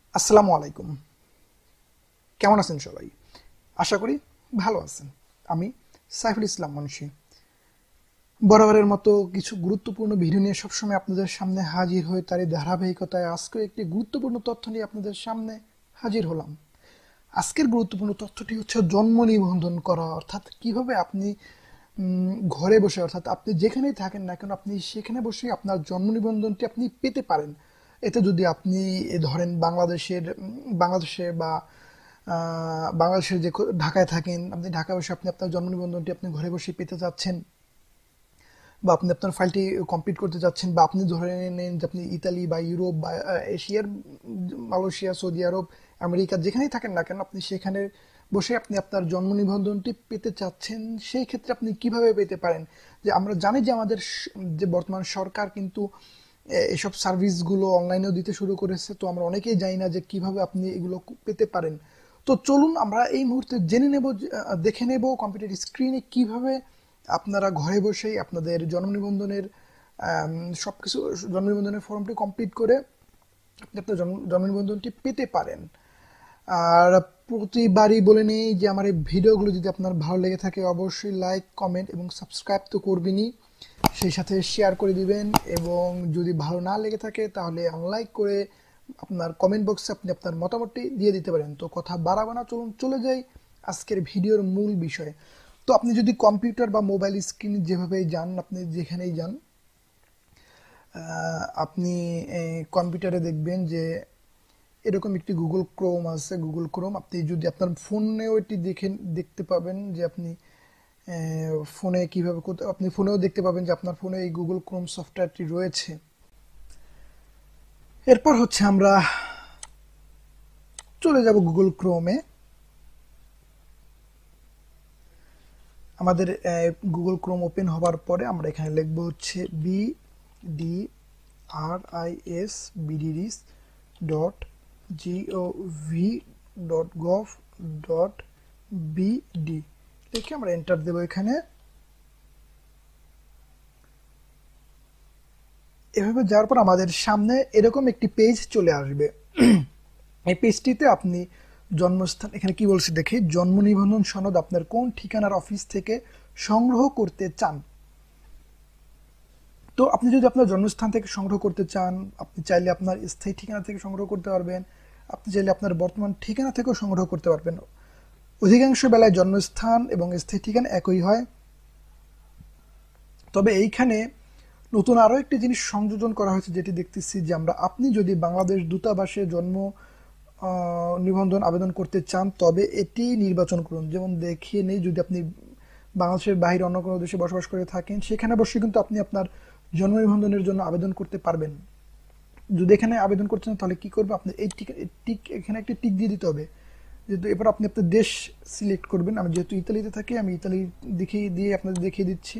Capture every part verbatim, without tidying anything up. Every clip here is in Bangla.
আসসালামু আলাইকুম। কেমন আছেন সবাই? আশা করি ভালো আছেন। আমি সাইফুল ইসলাম মুন্সি বরাবরের মতো কিছু গুরুত্বপূর্ণ ভিডিও নিয়ে সবসময় আপনাদের সামনে হাজির হয়ে তারই ধারাবাহিকতায় আজকে একটি গুরুত্বপূর্ণ তথ্য নিয়ে আপনাদের সামনে হাজির হলাম। আজকের গুরুত্বপূর্ণ তথ্যটি হচ্ছে জন্ম নিবন্ধন করা, অর্থাৎ কিভাবে আপনি উম, ঘরে বসে, অর্থাৎ আপনি যেখানেই থাকেন না কেন আপনি সেখানে বসে আপনার জন্ম নিবন্ধনটি আপনি পেতে পারেন। এতে যদি আপনি এ ধরেন বাংলাদেশের উম, বাংলাদেশে বা আহ, বাংলাদেশের যে কো- ঢাকায় থাকেন, আপনি ঢাকায় বসে আপনি আপনার জন্ম নিবন্ধনটি আপনি ঘরে বসে পেতে চাচ্ছেন, বা আপনি আপনার ফাইলটি কমপ্লিট করতে যাচ্ছেন, বা আপনি ধরে নেন যে আপনি ইতালি বা ইউরোপ বা আহ, এশিয়ার উম, মালয়েশিয়া, সৌদি আরব, আমেরিকা যেখানেই থাকেন না কেন আপনি সেখানে বসে আপনি আপনার জন্ম নিবন্ধনটি পেতে চাচ্ছেন। সেই ক্ষেত্রে আপনি কিভাবে পেতে পারেন? যে আমরা জানি যে আমাদের স- যে বর্তমান সরকার কিন্তু এ- এসব সার্ভিসগুলো অনলাইনেও দিতে শুরু করেছে, তো আমরা অনেকেই জানি না যে কিভাবে আপনি এগুলো পেতে পারেন। তো চলুন আমরা এই মুহূর্তে জেনে নেব, যে, আহ, দেখে নেব কম্পিউটার স্ক্রিনে কিভাবে আপনারা ঘরে বসেই আপনাদের জন্ম নিবন্ধনের আম, সবকিছু জন্ম নিবন্ধনের ফর্মটি কমপ্লিট করে আপনি আপনার জন্ম জন্ম নিবন্ধনটি পেতে পারেন। আর প্রতিবারই বলে নেই যে আমার এই ভিডিওগুলো যদি আপনার ভালো লেগে থাকে অবশ্যই লাইক, কমেন্ট এবং সাবস্ক্রাইব তো করবেনই, সেই সাথে শেয়ার করে দিবেন। এবং যদি ভালো না লেগে থাকে তাহলে আনলাইক করে আপনার কমেন্ট বক্সে আপনি আপনার মতামতটি দিয়ে দিতে পারেন। তো কথা বাড়াবো না, চলুন চলে যাই আজকের ভিডিওর মূল বিষয়ে। তো আপনি যদি কম্পিউটার বা মোবাইল স্ক্রিন যেভাবেই যান, আপনি যেখানেই যান, আহ, আপনি এই কম্পিউটারে দেখবেন যে এরকম একটি গুগল ক্রোম আছে। গুগল ক্রোম আপনি যদি আপনার ফোনেও এটি দেখে দেখতে পাবেন যে আপনি আহ, ফোনে কিভাবে করতে, আপনি ফোনেও দেখতে পাবেন যে আপনার ফোনে এই গুগল ক্রোম সফটওয়্যারটি রয়েছে। এরপর হচ্ছে আমরা চলে যাব গুগল ক্রোমে। আমাদের গুগল ক্রোম ওপেন হবার পরে আমরা এখানে লিখব হচ্ছে B D R I S BDRIS dot GOV dot gov dot BD লিখে আমরা এন্টার দেবো এখানে। এভাবে যাওয়ার পর আমাদের সামনে এরকম একটি পেজ চলে আসবে। এই পেজটিতে আপনি জন্মস্থান, এখানে কি বলছে দেখি, জন্ম নিবন্ধন সনদ আপনার কোন ঠিকানার অফিস থেকে সংগ্রহ করতে চান। তো আপনি যদি আপনার জন্মস্থান থেকে সংগ্রহ করতে চান, আপনি চাইলে আপনার স্থায়ী ঠিকানা থেকে সংগ্রহ করতে পারবেন, আপনি চাইলে আপনার বর্তমান ঠিকানা থেকেও সংগ্রহ করতে পারবেন। অধিকাংশ বেলায় জন্মস্থান এবং স্থায়ী ঠিকানা একই হয়, তবে এইখানে নতুন আরও একটি জিনিস সংযোজন করা হয়েছে, যেটি দেখতেছি যে আমরা, আপনি যদি বাংলাদেশ দূতাবাসে জন্ম আহ, নিবন্ধন আবেদন করতে চান তবে এটি নির্বাচন করুন। যেমন দেখিয়ে নেই, যদি আপনি বাংলাদেশের বাইরে অন্য কোনো দেশে বসবাস করে থাকেন সেখানে বসে কিন্তু আপনি আপনার জন্ম নিবন্ধনের জন্য আবেদন করতে পারবেন। যদি এখানে আবেদন করছেন তাহলে কি করবে, আপনি এই টিক টিক এখানে একটা টিক দিয়ে দিতে হবে। যেহেতু এরপর আপনি আপনার দেশ সিলেক্ট করবেন। আমি যেহেতু ইতালিতে থাকি, আমি ইতালি দেখিয়ে দিয়ে আপনাদের দেখিয়ে দিচ্ছি।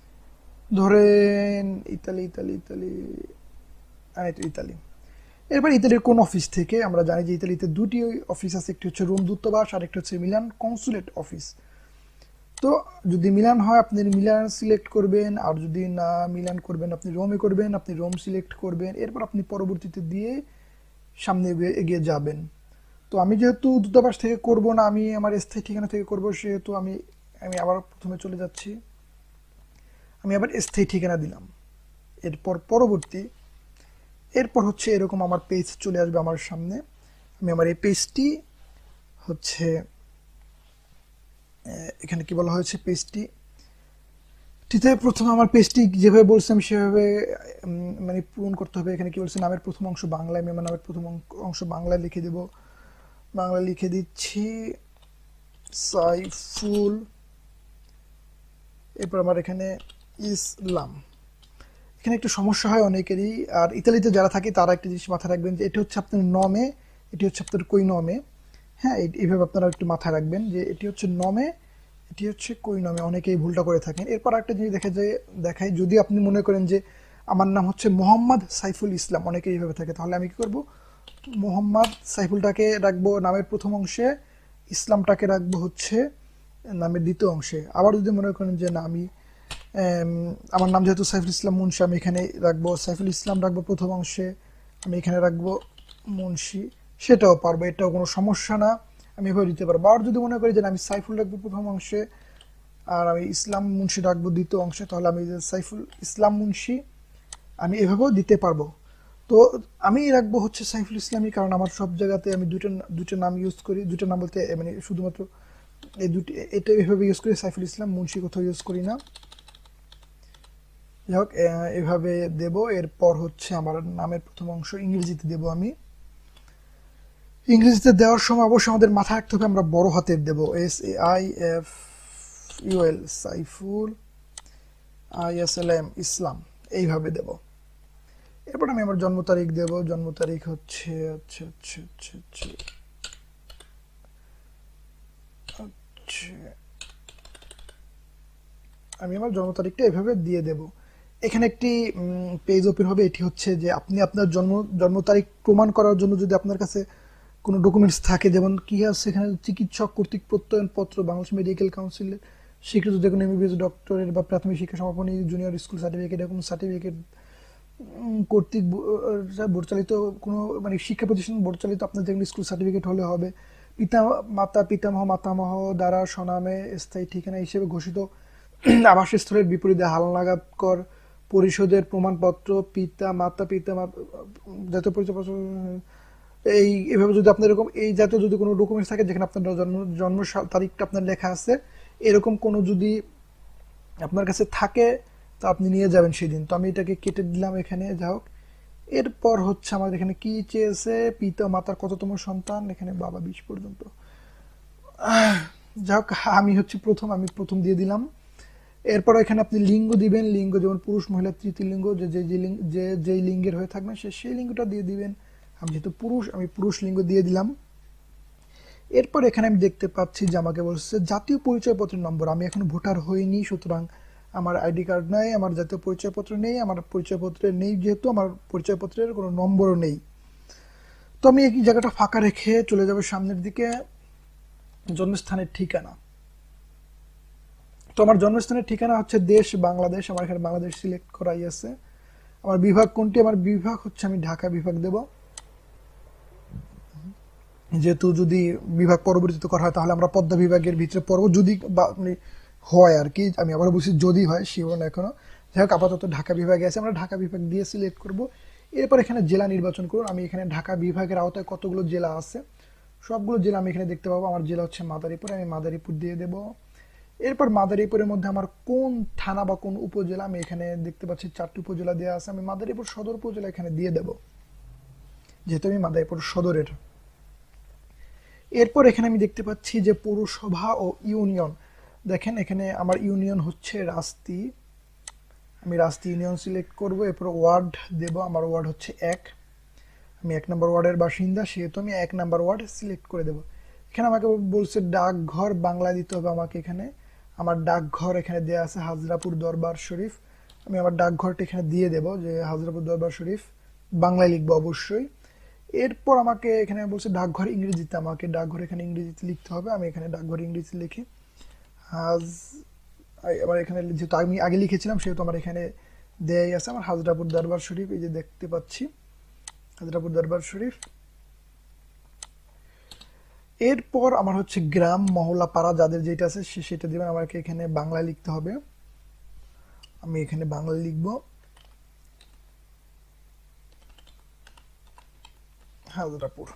ধরেন ইতালি ইতালি ইতালি আহ, এটা ইতালি। এরপর ইতালির কোন অফিস থেকে, আমরা জানি যে ইতালিতে দুটি অফিস আছে, একটি হচ্ছে রোম দূতাবাস আর একটি হচ্ছে মিলান কনসুলেট অফিস। তো যদি মিলান হয় আপনি মিলান সিলেক্ট করবেন, আর যদি না মিলান করবেন আপনি রোমে করবেন, আপনি রোম সিলেক্ট করবেন। এরপর আপনি পরবর্তীতে দিয়ে সামনে এগিয়ে এগিয়ে যাবেন। তো আমি যেহেতু দূতাবাস থেকে করব না, আমি আমার স্থায়ী ঠিকানা থেকে করব, সেহেতু আমি আমি আবার প্রথমে চলে যাচ্ছি। আমি আবার স্থায়ী ঠিকানা দিলাম। এরপর পরবর্তী, এরপর হচ্ছে এরকম আমার পেজ চলে আসবে আমার সামনে। আমি আমার এই পেজটি হচ্ছে, এখানে কি বলা হয়েছে, পেজটি ঠিক আছে। প্রথমে আমার পেজটি যেভাবে বলছি আমি সেভাবে উম, মানে পূরণ করতে হবে। এখানে কি বলছে, নামের প্রথম অংশ বাংলায়, আমি আমার নামের প্রথম অঙ্ক- অংশ বাংলায় লিখে দেব। বাংলা লিখে দিচ্ছি সাইফুল। এরপর আমার এখানে ইসলাম। এখানে একটু সমস্যা হয় অনেকেরই, আর ইতালিতে যারা থাকে তারা একটা জিনিস মাথায় রাখবেন যে এটি হচ্ছে আপনার নমে, এটি হচ্ছে আপনার কই নমে। হ্যাঁ, এই- এইভাবে আপনারা একটু মাথায় রাখবেন যে এটি হচ্ছে নমে, এটি হচ্ছে কই নমে। অনেকেই ভুলটা করে থাকেন। এরপর একটা জিনিস দেখা যায়, দেখায় যদি আপনি মনে করেন যে আমার নাম হচ্ছে মোহাম্মদ সাইফুল ইসলাম, অনেকেই এইভাবে থাকে, তাহলে আমি কি করব, মোহাম্মদ সাইফুলটাকে রাখবো নামের প্রথম অংশে, ইসলামটাকে রাখবো হচ্ছে নামের দ্বিতীয় অংশে। আবার যদি মনে করেন যে না, আমি এম, আমার নাম যেহেতু সাইফুল ইসলাম মুন্সি, আমি এখানে রাখবো সাইফুল ইসলাম রাখবো প্রথম অংশে, আমি এখানে রাখবো মুন্সি সেটাও পারবো, এটাও কোনো সমস্যা না, আমি এভাবে দিতে পারবো। আর যদি মনে করি যে আমি সাইফুল রাখবো প্রথম অংশে আর আমি ইসলাম মুন্সি রাখবো দ্বিতীয় অংশে, তাহলে আমি যে সাইফুল ইসলাম মুন্সি আমি এভাবেও দিতে পারবো। তো আমি রাখবো হচ্ছে সাইফুল ইসলামী, কারণ আমার সব জায়গাতে আমি দুটো দুটো নাম ইউজ করি, দুটো নাম বলতে মানে শুধুমাত্র এই দুটি, এটা এভাবে ইউজ করি, সাইফুল ইসলাম মুন্সি কোথাও ইউজ করি না। যাই হোক, এভাবে দেব। এরপর হচ্ছে আমার নামের প্রথম অংশ ইংরেজিতে দেব আমি। ইংরেজিতে দেওয়ার সময় অবশ্যই আমাদের মাথায় রাখতে হবে আমরা বড় হাতের দেব, S A I F U L Saiful, I S L M Islam, এইভাবে দেব। এরপর আমি আমার জন্ম তারিখ দেব, জন্ম তারিখ হচ্ছে আচ্ছা আচ্ছা আচ্ছা আচ্ছা আচ্ছা আমি আমার জন্ম তারিখটা এভাবে দিয়ে দেব। এখানে একটি পেজ ওপেন হবে, এটি হচ্ছে যে আপনি আপনার জন্ম জন্ম তারিখ প্রমাণ করার জন্য যদি আপনার কাছে কোনো ডকুমেন্টস থাকে, যেমন কি আছে এখানে, চিকিৎসক কর্তৃক প্রত্যয়নপত্র, বাংলাদেশ মেডিকেল কাউন্সিলের স্বীকৃত যে কোনো এমবিবিএস ডক্টরের বা প্রাথমিক শিক্ষা সমাপনী জুনিয়র স্কুল সার্টিফিকেট, এরকম সার্টিফিকেট কর্তৃক বোর্ডচালিত কোনো মানে শিক্ষা প্রতিষ্ঠান বোর্ডচালিত আপনার যেগুলো স্কুল সার্টিফিকেট হলে হবে। পিতা মাতা পিতামহ মাতামহ দ্বারা স্বনামে স্থায়ী ঠিকানা হিসেবে ঘোষিত আবাসস্থলের বিপরীতে হালনাগাদ কর পরিশোধের প্রমাণপত্র, পিতা মাতা পিতা জাতীয় পরিচয়পত্র, এই এভাবে যদি আপনার এরকম এই জাতীয় যদি কোনো ডকুমেন্টস থাকে যেখানে আপনার জন্ম জন্ম তারিখটা আপনার লেখা আছে, এরকম কোনো যদি আপনার কাছে থাকে তো আপনি নিয়ে যাবেন সেদিন। তো আমি এটাকে কেটে দিলাম এখানে। যা হোক, এরপর হচ্ছে আমাদের এখানে কি চেয়েছে, পিতা মাতার কততম সন্তান, এখানে বাবা বিশ পর্যন্ত। যাই হোক, আমি হচ্ছে প্রথম, আমি প্রথম দিয়ে দিলাম। এরপর এখানে আপনি লিঙ্গ দিবেন, লিঙ্গ যেমন পুরুষ মহিলা তৃতীয় লিঙ্গ, যে যে যে যেই লিঙ্গের হয়ে থাকবেন সে সেই লিঙ্গটা দিয়ে দিবেন। আমি যেহেতু পুরুষ আমি পুরুষ লিঙ্গ দিয়ে দিলাম। এরপর এখানে আমি দেখতে পাচ্ছি যে আমাকে বলছে জাতীয় পরিচয়পত্রের নম্বর, আমি এখন ভোটার হইনি, সুতরাং আমার আইডি কার্ড নাই, আমার জাতীয় পরিচয়পত্র নেই, আমার পরিচয়পত্রে নেই, যেহেতু আমার পরিচয়পত্রের কোনো নম্বরও নেই। তো আমি এই জায়গাটা ফাঁকা রেখে চলে যাব সামনের দিকে, জন্মস্থানের ঠিকানা। তো আমার জন্মস্থানের ঠিকানা হচ্ছে দেশ বাংলাদেশ, আমার এখানে বাংলাদেশ সিলেক্ট করাই আছে। আমার বিভাগ কোনটি, আমার বিভাগ হচ্ছে আমি ঢাকা বিভাগ দেব, যেহেতু যদি বিভাগ পরবর্তীতে করা হয় তাহলে আমরা পদ্মা বিভাগের ভিতরে পড়ব, যদি হয় আর কি, আমি আবার বলছি যদি হয়, শিওর না এখনো। যাই হোক, আপাতত ঢাকা বিভাগে আছে, আমরা ঢাকা বিভাগ দিয়ে সিলেক্ট করব। এরপর এখানে জেলা নির্বাচন করুন। আমি এখানে ঢাকা বিভাগের আওতায় কতগুলো জেলা আছে সবগুলো জেলা আমি এখানে দেখতে পাবো। আমার জেলা হচ্ছে মাদারীপুর, আমি মাদারীপুর দিয়ে দেব। এরপর মাদারীপুরের মধ্যে আমার কোন থানা বা কোন উপজেলা, আমি এখানে দেখতে পাচ্ছি চারটি উপজেলা দেওয়া আছে, আমি মাদারীপুর সদর উপজেলা এখানে দিয়ে দেব, যেহেতু আমি মাদারীপুর সদরের। এরপর এখানে আমি দেখতে পাচ্ছি যে পৌরসভা ও ইউনিয়ন, দেখেন এখানে আমার ইউনিয়ন হচ্ছে রাস্তি, আমি রাস্তি ইউনিয়ন সিলেক্ট করব। এরপর ওয়ার্ড দেব, আমার ওয়ার্ড হচ্ছে এক, আমি এক নম্বর ওয়ার্ডের বাসিন্দা, সেহেতু আমি এক নম্বর ওয়ার্ড সিলেক্ট করে দেব। এখানে আমাকে বলছে ডাকঘর বাংলায় দিতে হবে আমাকে, এখানে আমার ডাকঘর এখানে দেওয়া আছে হাজরাপুর দরবার শরীফ, আমি আমার ডাকঘরটা এখানে দিয়ে দেব যে হাজরাপুর দরবার শরীফ, বাংলায় লিখবো অবশ্যই। এরপর আমাকে এখানে বলছে ডাকঘর ইংরেজিতে, আমাকে ডাকঘর এখানে ইংরেজিতে লিখতে হবে, আমি এখানে ডাকঘর ইংরেজিতে লিখি হাজ, আমার এখানে যেহেতু আমি আগে লিখেছিলাম সেহেতু আমার এখানে দেয়াই আছে আমার হাজরাপুর দরবার শরীফ, এই যে দেখতে পাচ্ছি হাজরাপুর দরবার শরীফ। এরপর আমার হচ্ছে গ্রাম মহল্লা পাড়া যাদের যেটা আছে সে সেটা দিবেন, আমাকে এখানে বাংলায় লিখতে হবে, আমি এখানে বাংলায় লিখবো হাজরাপুর।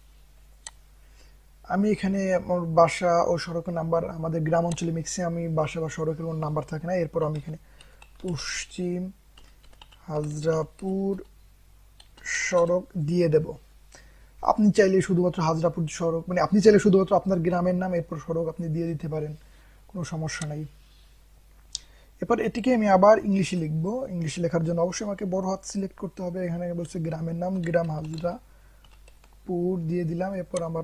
আমি এখানে আমার বাসা ও সড়কের নাম্বার, আমাদের গ্রাম অঞ্চলে ম্যাক্সিমাম আমি বাসা বা সড়কের কোনো নাম্বার থাকে না। এরপর আমি এখানে পশ্চিম হাজরাপুর সড়ক দিয়ে দেব। আপনি চাইলে শুধুমাত্র হাজরাপুর সড়ক, মানে আপনি চাইলে শুধুমাত্র আপনার গ্রামের নাম এরপর সড়ক আপনি দিয়ে দিতে পারেন, কোনো সমস্যা নাই। এরপর এটিকে আমি আবার ইংলিশে লিখবো, ইংলিশে লেখার জন্য অবশ্যই আমাকে বড় হাত সিলেক্ট করতে হবে। এখানে বলছে গ্রামের নাম, গ্রাম হাজরাপুর দিয়ে দিলাম। এরপর আমার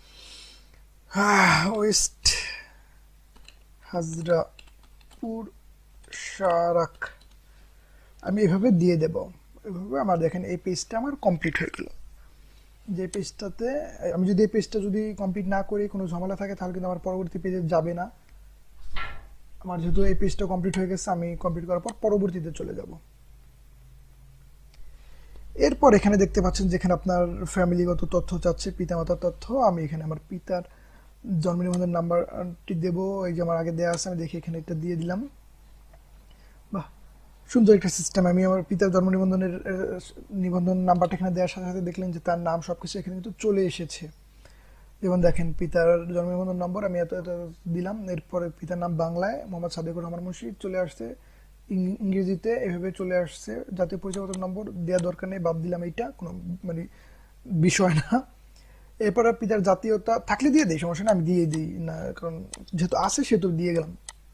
ওয়েস্ট হাজরাপুর সারাক আমি এভাবে দিয়ে দেব। এভাবে আমার দেখেন এই পেজটা আমার কমপ্লিট হয়ে গেল। যে পেজটাতে আমি যদি এই পেজটা যদি কমপ্লিট না করি কোনো ঝামেলা থাকে তাহলে কিন্তু আমার পরবর্তী পেজে যাবে না। আমার যেহেতু এই পেজটা কমপ্লিট হয়ে গেছে, আমি কমপ্লিট করার পর পরবর্তীতে চলে যাব। এরপর এখানে দেখতে পাচ্ছেন যেখানে আপনার ফ্যামিলিগত তথ্য চাচ্ছে, পিতামাতার তথ্য। আমি এখানে আমার পিতার জন্ম নিবন্ধন নাম্বারটি দেব, এই যে আমার আগে দেওয়া আছে, আমি দেখি এখানে এটা দিয়ে দিলাম। বাহ, সুন্দর একটা সিস্টেম। আমি আমার পিতার জন্ম নিবন্ধনের আহ, নিবন্ধন নাম্বারটা এখানে দেওয়ার সাথে সাথে দেখলেন যে তার নাম সবকিছু এখানে কিন্তু চলে এসেছে। যেমন দেখেন পিতার জন্ম নিবন্ধন নম্বর আমি এত এত দিলাম, এরপরে পিতার নাম বাংলায় মোহাম্মদ সাদেকুর রহমান মুন্সি চলে আসছে, ইং- ইংরেজিতে এভাবে চলে আসছে। জাতীয় পরিচয়পত্র নম্বর দেওয়া দরকার নেই, বাদ দিলাম, এইটা কোনো মানে বিষয় না। এরপরে পিতার জাতীয়তা থাকলে দিয়ে দিই, সমস্যা না, আমি দিয়ে দিই না, কারণ যেহেতু আছে সেহেতু দিয়ে গেলাম,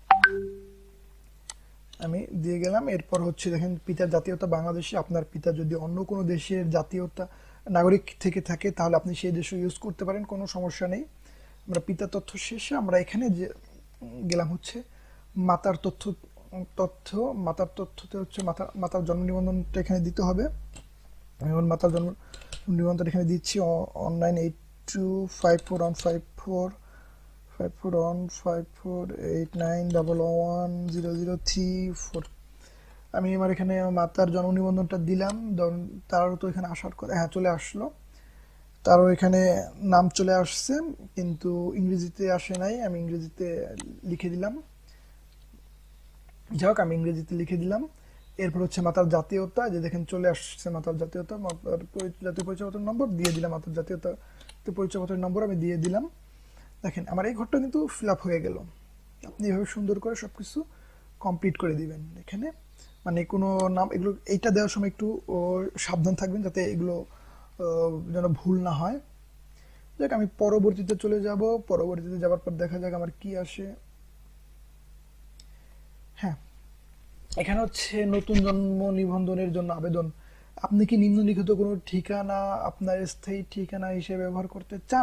আমি দিয়ে গেলাম। এরপর হচ্ছে দেখেন পিতার জাতীয়তা বাংলাদেশি। আপনার পিতা যদি অন্য কোনো দেশের জাতীয়তা নাগরিক থেকে থাকে তাহলে আপনি সেই দেশও ইউজ করতে পারেন, কোনো সমস্যা নেই। আমরা পিতার তথ্য শেষে আমরা এখানে যে গেলাম হচ্ছে মাতার তথ্য। তথ্য মাতার তথ্যতে হচ্ছে মাতা মাতার জন্ম নিবন্ধনটা এখানে দিতে হবে। আমি এখন মাতার জন্ম নিবন্ধনটা এখানে দিচ্ছি, online eight two five four one five four five four one five four eight nine double one zero zero three four. আমি আমার এখানে মাতার জন্ম নিবন্ধনটা দিলাম, তারও তো এখানে আসার কথা, হ্যাঁ চলে আসলো, তারও এখানে নাম চলে আসছে, কিন্তু ইংরেজিতে আসে নাই, আমি ইংরেজিতে লিখে দিলাম। যাই হোক, আমি ইংরেজিতে লিখে দিলাম। এরপর হচ্ছে মাতার জাতীয়তা, যে দেখেন চলে আসছে মাতার জাতীয়তা, মাতার পরি- জাতীয় পরিচয়পত্রের নম্বর দিয়ে দিলাম, মাতার জাতীয়তা পরিচয়পত্রের নম্বর আমি দিয়ে দিলাম। দেখেন আমার এই ঘরটা কিন্তু ফিল আপ হয়ে গেল। আপনি এভাবে সুন্দর করে সবকিছু কমপ্লিট করে দিবেন এখানে, মানে কোনো নাম এগুলো এইটা দেওয়ার সময় একটু ও, সাবধান থাকবেন যাতে এগুলো আহ, যেন ভুল না হয়। দেখ আমি পরবর্তীতে চলে যাব, পরবর্তীতে যাওয়ার পর দেখা যাক আমার কি আসে। হ্যাঁ, এখানে হচ্ছে নতুন জন্ম নিবন্ধনের জন্য আবেদন। আপনি কি নিম্নলিখিত কোনো ঠিকানা আপনার স্থায়ী ঠিকানা হিসেবে ব্যবহার করতে চান?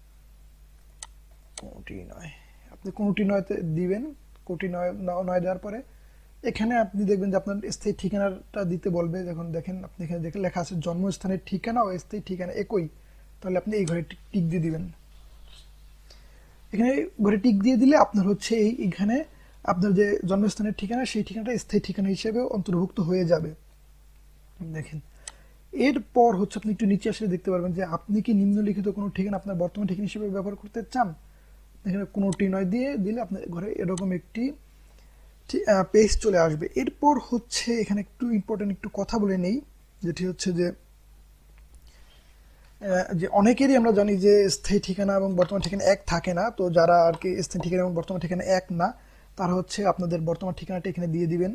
কোনটি নয়, আপনি কোনটি নয়তে দিবেন। কোটি নয় ন- নয় দেওয়ার পরে এখানে আপনি দেখবেন যে আপনার স্থায়ী ঠিকানাটা দিতে বলবে। যখন দেখেন আপনি এখানে দেখে লেখা আছে জন্মস্থানের ঠিকানা ও স্থায়ী ঠিকানা একই, তাহলে আপনি এই ঘরে টিক টিক দিয়ে দিবেন। এখানে ঘরে টিক দিয়ে দিলে আপনার হচ্ছে এই এখানে আপনার যে জন্মস্থানের ঠিকানা সেই ঠিকানাটা স্থায়ী ঠিকানা হিসেবে অন্তর্ভুক্ত হয়ে যাবে। দেখেন এরপর হচ্ছে আপনি একটু নিচে আসলে দেখতে পারবেন যে আপনি কি নিম্নলিখিত কোনো ঠিকানা আপনার বর্তমান ঠিকানা হিসেবে ব্যবহার করতে চান। এখানে কোনোটি নয় দিয়ে দিলে আপনার ঘরে এরকম একটি পেজ চলে আসবে। এরপর হচ্ছে এখানে একটু ইম্পর্টেন্ট একটু কথা বলে নেই, যেটি হচ্ছে যে আহ, যে অনেকেরই আমরা জানি যে স্থায়ী ঠিকানা এবং বর্তমান ঠিকানা এক থাকে না। তো যারা আর কি স্থায়ী ঠিকানা এবং বর্তমান ঠিকানা এক না, তারা হচ্ছে আপনাদের বর্তমান ঠিকানাটা এখানে দিয়ে দিবেন।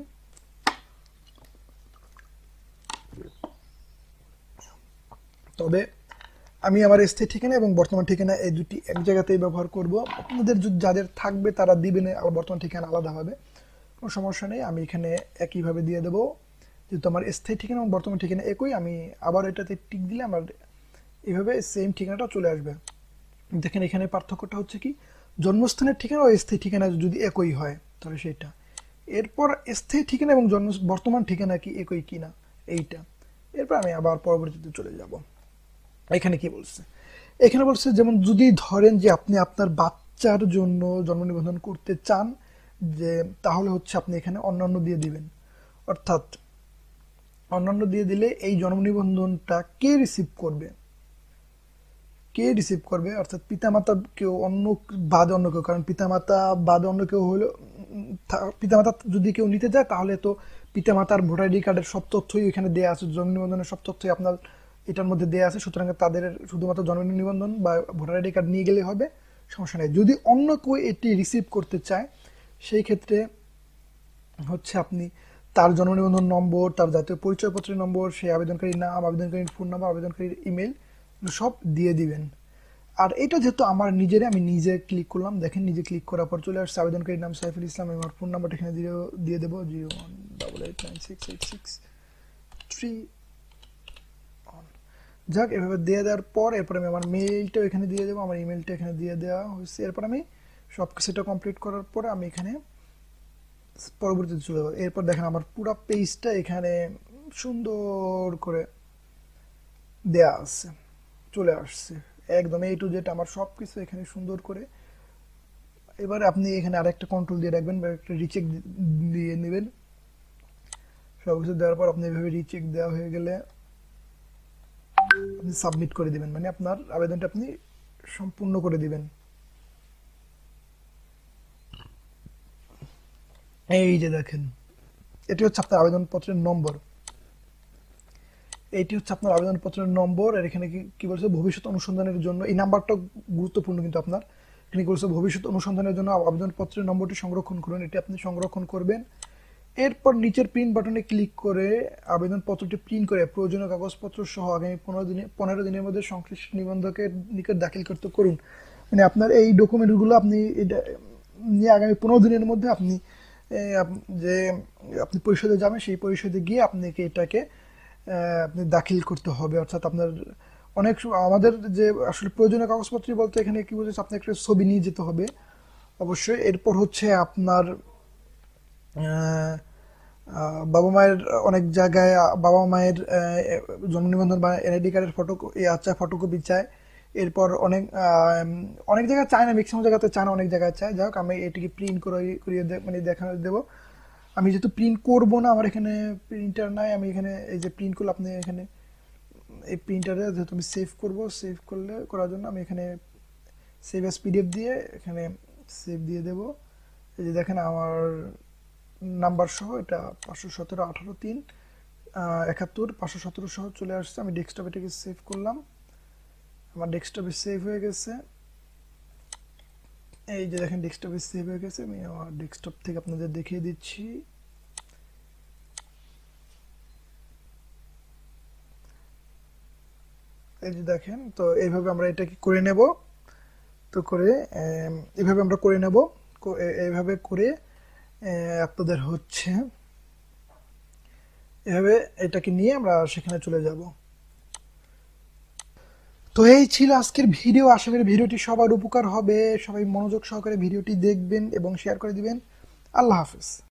তবে আমি আমার স্থায়ী ঠিকানা এবং বর্তমান ঠিকানা এই দুটি এক জায়গাতেই ব্যবহার করব। আপনাদের যদি যাদের থাকবে তারা দিবেন আর বর্তমান ঠিকানা আলাদা হবে, কোনো সমস্যা নেই। আমি এখানে একইভাবে দিয়ে দেবো, যেহেতু আমার স্থায়ী ঠিকানা এবং বর্তমান ঠিকানা একই। আমি আবার এটাতে টিক দিলে আমার এইভাবে সেম ঠিকানাটা চলে আসবে। দেখেন এখানে পার্থক্যটা হচ্ছে কি, জন্মস্থানের ঠিকানা ও স্থায়ী ঠিকানা যদি একই হয় তাহলে সেইটা। এরপর স্থায়ী ঠিকানা এবং জন্ম বর্তমান ঠিকানা কি একই কিনা এইটা। এরপর আমি আবার পরবর্তীতে চলে যাব। এখানে কি বলছে, এখানে বলছে যেমন যদি ধরেন যে আপনি আপনার বাচ্চার জন্য জন্ম নিবন্ধন করতে চান, যে তাহলে হচ্ছে আপনি এখানে অন্যান্য দিয়ে দিবেন। অর্থাৎ অন্যান্য দিয়ে দিলে এই জন্ম নিবন্ধনটা কে রিসিভ করবে, কে রিসিভ করবে অর্থাৎ পিতামাতা কেউ অন্য বাদে অন্য কেউ, কারণ পিতামাতা বাদে অন্য কেউ হলো উম, থা- পিতামাতা যদি কেউ নিতে যায় তাহলে তো পিতামাতার ভোটার আইডি কার্ডের সব তথ্যই এখানে দেওয়া আছে, জন্ম নিবন্ধনের সব তথ্যই আপনার এটার মধ্যে দেওয়া আছে। সুতরাং তাদের শুধুমাত্র জন্ম নিবন্ধন বা ভোটার আইডি কার্ড নিয়ে গেলে হবে, সমস্যা নেই। যদি অন্য কেউ এটি রিসিভ করতে চায় সেই ক্ষেত্রে হচ্ছে আপনি তার জন্ম নিবন্ধন নম্বর, তার জাতীয় পরিচয়পত্রের নম্বর, সেই আবেদনকারীর নাম, আবেদনকারীর ফোন নাম্বার, আবেদনকারীর ইমেল সব দিয়ে দিবেন। আর এটা যেহেতু আমার নিজের, আমি নিজে ক্লিক করলাম, দেখেন নিজে ক্লিক করার পর চলে আসছে আবেদনকারীর নাম সাইফুল ইসলাম, আমার ফোন নাম্বারটা এখানে দিয়ে দিয়ে দেবো zero one double eight nine six eight six three. যাক এভাবে দিয়ে দেওয়ার পর এরপর আমি আমার মেইলটাও এখানে দিয়ে দেবো, আমার ইমেলটা এখানে দিয়ে দেওয়া হয়েছে। এরপর আমি সব কিছুটা কমপ্লিট করার পরে আমি এখানে পরবর্তীতে চলে যাবো। এরপর দেখেন আমার পুরো পেজটা এখানে সুন্দর করে দেয়া আছে, চলে আসছে একদম এই টু জেড আমার সব কিছু এখানে সুন্দর করে। এবার আপনি এখানে আরেকটা কন্ট্রোল দিয়ে রাখবেন বা একটা রিচেক দিয়ে নেবেন। সব কিছু দেওয়ার পর আপনি এভাবে রিচেক দেওয়া হয়ে গেলে আপনি সাবমিট করে দিবেন, মানে আপনার আবেদনটা আপনি সম্পূর্ণ করে দিবেন। এই যে দেখেন, এটি হচ্ছে আপনার আবেদনপত্রের নম্বর, এইটি হচ্ছে আপনার আবেদনপত্রের নম্বর। আর এখানে কি কি বলছে, ভবিষ্যৎ অনুসন্ধানের জন্য, এই নাম্বারটা গুরুত্বপূর্ণ কিন্তু আপনার। এখানে কি বলছে, ভবিষ্যৎ অনুসন্ধানের জন্য আবেদনপত্রের নম্বরটি সংরক্ষণ করুন, এটি আপনি সংরক্ষণ করবেন। এরপর নিচের প্রিন্ট বাটনে ক্লিক করে আবেদনপত্রটি প্রিন্ট করে প্রয়োজনীয় কাগজপত্র সহ আগামী পনেরো দিনে পনেরো দিনের মধ্যে সংশ্লিষ্ট নিবন্ধকের নিকট দাখিল করতে করুন। মানে আপনার এই ডকুমেন্টগুলো আপনি এটা নিয়ে আগামী পনেরো দিনের মধ্যে আপনি এ, আপ- যে আপনি পরিষদে যাবেন, সেই পরিষদে গিয়ে আপনাকে এটাকে আহ, আপনি দাখিল করতে হবে। অর্থাৎ আপনার অনেক সময় আমাদের যে আসলে প্রয়োজনীয় কাগজপত্র বলতে এখানে কি বলছে, আপনার একটা ছবি নিয়ে যেতে হবে অবশ্যই। এরপর হচ্ছে আপনার আহ, আহ, বাবা মায়ের অনেক জায়গায় আহ, বাবা মায়ের আহ, জন্ম নিবন্ধন বা এনআইডি কার্ডের ফটো আচ্ছা ফটোকপি চায়। এরপর অনেক আহ, অনেক জায়গায় চায় না, ম্যাক্সিমাম জায়গাতে চায় না, অনেক জায়গায় চায়। যাই হোক, আমি এটিকে প্রিন্ট করে করিয়ে দে- মানে দেখা দেবো। আমি যেহেতু প্রিন্ট করব না, আমার এখানে প্রিন্টার নাই, আমি এখানে এই যে প্রিন্ট করলে আপনি এখানে এই প্রিন্টারে যেহেতু আমি সেভ করব, সেভ করলে করার জন্য আমি এখানে সেভ এস পিডিএফ দিয়ে এখানে সেভ দিয়ে দেব। এই যে দেখেন আমার নাম্বার সহ এটা পাঁচশো সতেরো আঠারো তিন একাত্তর পাঁচশো সতেরো সহ চলে আসছে। আমি ডেস্কটপে এটাকে সেভ করলাম, আমার ডেস্কটপে সেভ হয়ে গেছে। এই যে দেখেন ডেস্কটপে সেভ হয়ে গেছে, আমি আমার ডেস্কটপ থেকে আপনাদের দেখিয়ে দিচ্ছি। এই যে দেখেন, তো এইভাবে আমরা এটাকে করে নেব। তো করে আম, এইভাবে আমরা করে নেব, কো- এ- এইভাবে করে আহ, আপনাদের হচ্ছে এভাবে এটাকে নিয়ে আমরা সেখানে চলে যাব। তো এই ছিল আজকের ভিডিও। আশা করি ভিডিওটি সবার উপকার হবে, সবাই মনোযোগ সহকারে ভিডিওটি দেখবেন এবং শেয়ার করে দিবেন। আল্লাহ হাফেজ।